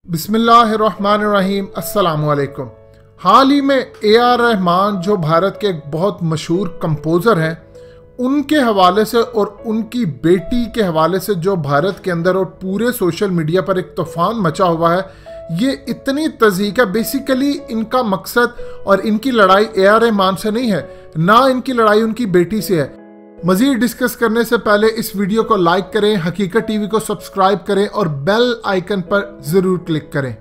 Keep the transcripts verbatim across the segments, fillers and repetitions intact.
बिस्मिल्लाहिर्रहमानिर्रहीम अस्सलामुअलैकुम। हाल ही में ए आर रहमान जो भारत के एक बहुत मशहूर कंपोज़र हैं, उनके हवाले से और उनकी बेटी के हवाले से जो भारत के अंदर और पूरे सोशल मीडिया पर एक तूफ़ान मचा हुआ है, ये इतनी तज़ीक है। बेसिकली इनका मकसद और इनकी लड़ाई ए आर रहमान से नहीं है, ना इनकी लड़ाई उनकी बेटी से है। मज़ीद डिस्कस करने से पहले इस वीडियो को लाइक करें, हकीकत टीवी को सब्सक्राइब करें और बेल आइकन पर ज़रूर क्लिक करें।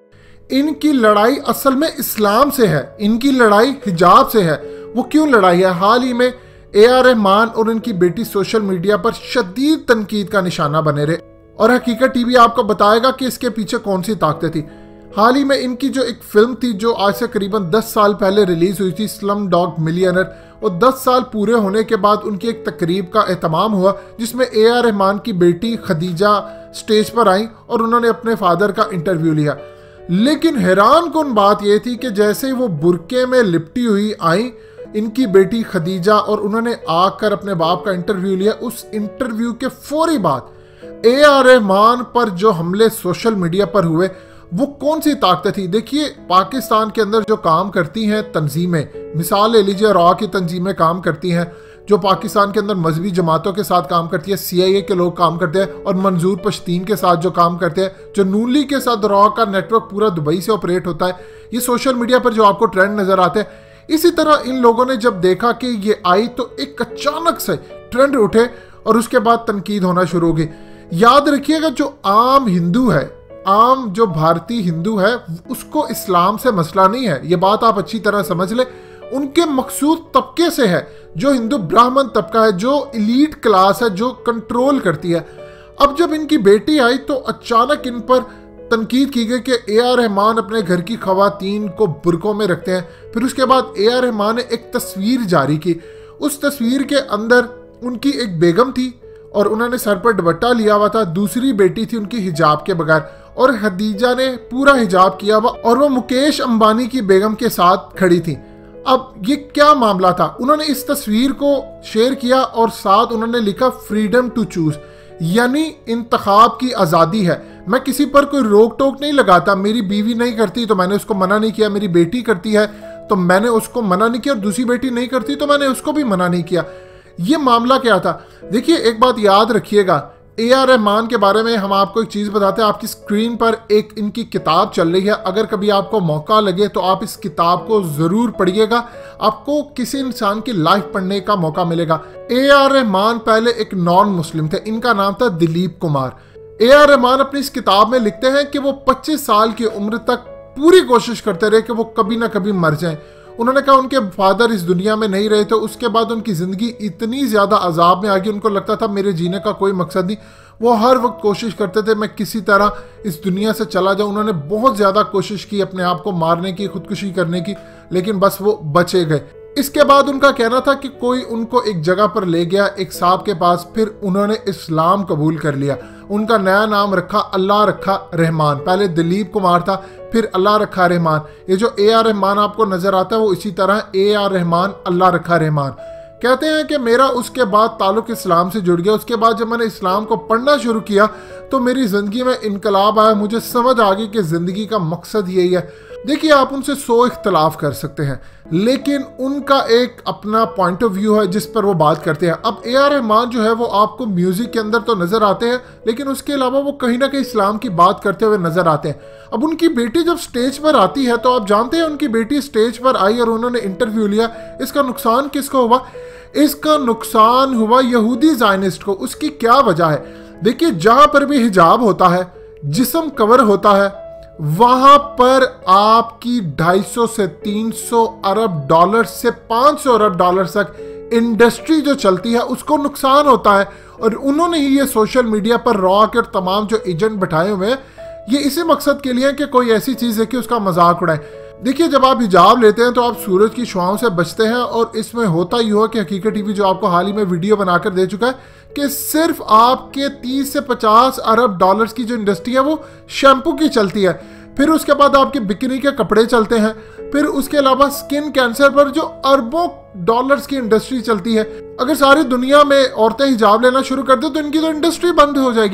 इनकी लड़ाई असल में इस्लाम से है, इनकी लड़ाई हिजाब से है। वो क्यों लड़ाई है? हाल ही में ए आर रहमान और उनकी बेटी सोशल मीडिया पर शदीद तनकीद का निशाना बने रहे और हकीकत टीवी आपको बताएगा कि इसके पीछे कौन सी ताकतें थी। हाल ही में इनकी जो एक फिल्म थी जो आज से करीबन दस साल पहले रिलीज हुई थी, स्लम डॉग मिलियनर, और दस साल पूरे होने के बाद उनकी एक तकरीब का एहतमाम हुआ जिसमें ए आर रहमान की बेटी खदीजा स्टेज पर आई और उन्होंने अपने फादर का इंटरव्यू लिया। लेकिन हैरान कुन बात यह थी कि जैसे ही वो बुरके में लिपटी हुई आई इनकी बेटी खदीजा और उन्होंने आकर अपने बाप का इंटरव्यू लिया, उस इंटरव्यू के फौरी बाद ए आर रहमान पर जो हमले सोशल मीडिया पर हुए वो कौन सी ताकतें थी। देखिए, पाकिस्तान के अंदर जो काम करती हैं तंजीमें, मिसाल ले लीजिए रॉ की तंजीमें काम करती हैं, जो पाकिस्तान के अंदर मजहबी जमातों के साथ काम करती है, सी आई ए के लोग काम करते हैं, और मंजूर पश्तीन के साथ जो काम करते हैं, जो नून लीग के साथ रॉ का नेटवर्क पूरा दुबई से ऑपरेट होता है, ये सोशल मीडिया पर जो आपको ट्रेंड नजर आते हैं। इसी तरह इन लोगों ने जब देखा कि ये आई तो एक अचानक से ट्रेंड उठे और उसके बाद तनकीद होना शुरू हो गई। याद रखिएगा, जो आम हिंदू है, आम जो भारतीय हिंदू है, उसको इस्लाम से मसला नहीं है, ये बात आप अच्छी तरह समझ ले। उनके मखसूस तबके से है, जो हिंदू ब्राह्मण तबका है, जो इलीट क्लास है, जो कंट्रोल करती है। अब जब इनकी बेटी आई तो अचानक इन पर तनकीद की गई कि ए आर रहमान अपने घर की खवातीन को बुरकों में रखते हैं। फिर उसके बाद ए आर रहमान ने एक तस्वीर जारी की, उस तस्वीर के अंदर उनकी एक बेगम थी और उन्होंने सर पर दुपट्टा लिया हुआ था, दूसरी बेटी थी उनकी हिजाब के बगैर, और खदीजा ने पूरा हिजाब किया हुआ और वो मुकेश अंबानी की बेगम के साथ खड़ी थी। अब ये क्या मामला था? उन्होंने इस तस्वीर को शेयर किया और साथ उन्होंने लिखा फ्रीडम टू चूज, यानी इंतखाब की आज़ादी है। मैं किसी पर कोई रोक टोक नहीं लगाता, मेरी बीवी नहीं करती तो मैंने उसको मना नहीं किया, मेरी बेटी करती है तो मैंने उसको मना नहीं किया, और दूसरी बेटी नहीं करती तो मैंने उसको भी मना नहीं किया। ये मामला क्या था? देखिए, एक बात याद रखिएगा, ए आर रहमान के बारे में हम आपको एक चीज़ बताते हैं। आपकी स्क्रीन पर एक इनकी किताब चल रही है, अगर कभी आपको मौका लगे तो आप इस किताब को ज़रूर पढ़िएगा, आपको किसी इंसान की लाइफ पढ़ने का मौका मिलेगा। ए आर रहमान पहले एक नॉन मुस्लिम थे, इनका नाम था दिलीप कुमार। ए आर रहमान अपनी इस किताब में लिखते हैं कि वो पच्चीस साल की उम्र तक पूरी कोशिश करते रहे कि वो कभी ना कभी मर जाएं। उन्होंने कहा उनके फादर इस दुनिया में नहीं रहे, तो उसके बाद उनकी ज़िंदगी इतनी ज़्यादा अजाब में आ गई, उनको लगता था मेरे जीने का कोई मकसद नहीं। वो हर वक्त कोशिश करते थे मैं किसी तरह इस दुनिया से चला जाऊं। उन्होंने बहुत ज़्यादा कोशिश की अपने आप को मारने की, खुदकुशी करने की, लेकिन बस वो बचे गए। इसके बाद उनका कहना था कि कोई उनको एक जगह पर ले गया, एक साहब के पास, फिर उन्होंने इस्लाम कबूल कर लिया। उनका नया नाम रखा, अल्लाह रखा रहमान। पहले दिलीप कुमार था, फिर अल्लाह रखा रहमान। ये जो ए आर रहमान आपको नजर आता है वो इसी तरह ए आर रहमान, अल्लाह रखा रहमान। कहते हैं कि मेरा उसके बाद ताल्लुक इस्लाम से जुड़ गया। उसके बाद जब मैंने इस्लाम को पढ़ना शुरू किया तो मेरी ज़िंदगी में इनकलाब आया, मुझे समझ आ गई कि ज़िंदगी का मकसद यही है। देखिए, आप उनसे सौ इख्तलाफ कर सकते हैं, लेकिन उनका एक अपना पॉइंट ऑफ व्यू है जिस पर वो बात करते हैं। अब ए आर रहमान जो है वो आपको म्यूज़िक के अंदर तो नज़र आते हैं, लेकिन उसके अलावा वो कहीं ना कहीं इस्लाम की बात करते हुए नज़र आते हैं। अब उनकी बेटी जब स्टेज पर आती है तो आप जानते हैं उनकी बेटी स्टेज पर आई और उन्होंने इंटरव्यू लिया। इसका नुकसान किसको हुआ? इसका नुकसान हुआ यहूदी ज़ायनिस्ट को। उसकी क्या वजह है? देखिए, जहाँ पर भी हिजाब होता है, जिस्म कवर होता है, वहां पर आपकी ढाई सौ से तीन सौ अरब डॉलर से पाँच सौ अरब डॉलर तक इंडस्ट्री जो चलती है उसको नुकसान होता है। और उन्होंने ही ये सोशल मीडिया पर रॉ के तमाम जो एजेंट बैठाए हुए हैं, ये इसी मकसद के लिए कि कोई ऐसी चीज़ है कि उसका मजाक उड़ाए। देखिए, जब आप हिजाब लेते हैं तो आप सूरज की शुआओं से बचते हैं, और इसमें होता ही हुआ कि हकीकत टीवी जो आपको हाल ही में वीडियो बनाकर दे चुका है कि सिर्फ आपके तीस से पचास अरब डॉलर्स की जो इंडस्ट्री है वो शैम्पू की चलती है। फिर उसके बाद आपके बिकनी के कपड़े चलते हैं, फिर उसके अलावा स्किन कैंसर पर जो अरबों डॉलर्स की इंडस्ट्री चलती है। अगर सारी दुनिया में औरतें हिजाब लेना शुरू कर दे तो इनकी तो इंडस्ट्री बंद हो जाएगी।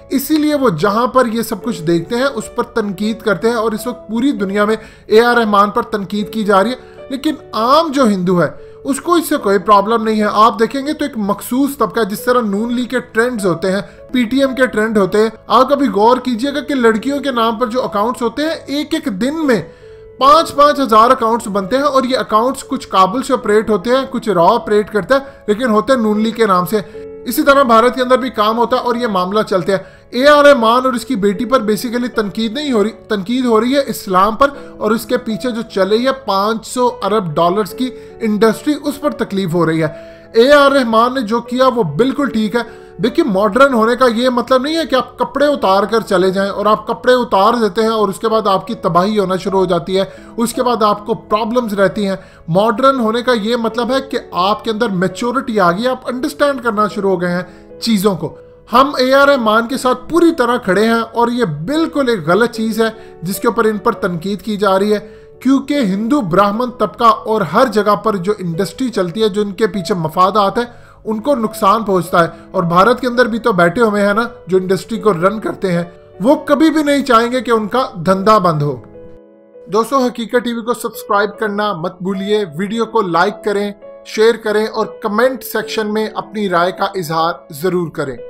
इसीलिए वो जहां पर ये सब कुछ देखते हैं उस पर तनकीद करते हैं, और इस वक्त पूरी दुनिया में ए आर रहमान पर तनकीद की जा रही है। लेकिन आम जो हिंदू है उसको इससे कोई प्रॉब्लम नहीं है। आप देखेंगे तो एक मखसूस तबका, जिस तरह नून लीग के ट्रेंड्स होते हैं, पीटीएम के ट्रेंड होते हैं, आप कभी गौर कीजिएगा कि लड़कियों के नाम पर जो अकाउंट्स होते हैं, एक एक दिन में पांच पांच हजार अकाउंट्स बनते हैं, और ये अकाउंट्स कुछ काबुल से ऑपरेट होते हैं, कुछ रॉ ऑपरेट करता है, लेकिन होते हैं नून लीग के नाम से। इसी तरह भारत के अंदर भी काम होता है और ये मामला चलते हैं। ए आर रहमान और उसकी बेटी पर बेसिकली तनकीद नहीं हो रही, तनकीद हो रही है इस्लाम पर, और उसके पीछे जो चले है पाँच सौ अरब डॉलर्स की इंडस्ट्री, उस पर तकलीफ हो रही है। ए आर रहमान ने जो किया वो बिल्कुल ठीक है। देखिए, मॉडर्न होने का ये मतलब नहीं है कि आप कपड़े उतार कर चले जाएं, और आप कपड़े उतार देते हैं और उसके बाद आपकी तबाही होना शुरू हो जाती है, उसके बाद आपको प्रॉब्लम्स रहती हैं। मॉडर्न होने का ये मतलब है कि आपके अंदर मैच्योरिटी आ गई, आप अंडरस्टैंड करना शुरू हो गए हैं चीज़ों को। हम ए आर रहमान के साथ पूरी तरह खड़े हैं, और ये बिल्कुल एक गलत चीज़ है जिसके ऊपर इन पर तनकीद की जा रही है, क्योंकि हिंदू ब्राह्मण तबका और हर जगह पर जो इंडस्ट्री चलती है, जो इनके पीछे मफादात है, उनको नुकसान पहुंचता है। और भारत के अंदर भी तो बैठे हुए हैं ना जो इंडस्ट्री को रन करते हैं, वो कभी भी नहीं चाहेंगे कि उनका धंधा बंद हो। दोस्तों, हकीकत टीवी को सब्सक्राइब करना मत भूलिए, वीडियो को लाइक करें, शेयर करें और कमेंट सेक्शन में अपनी राय का इजहार जरूर करें।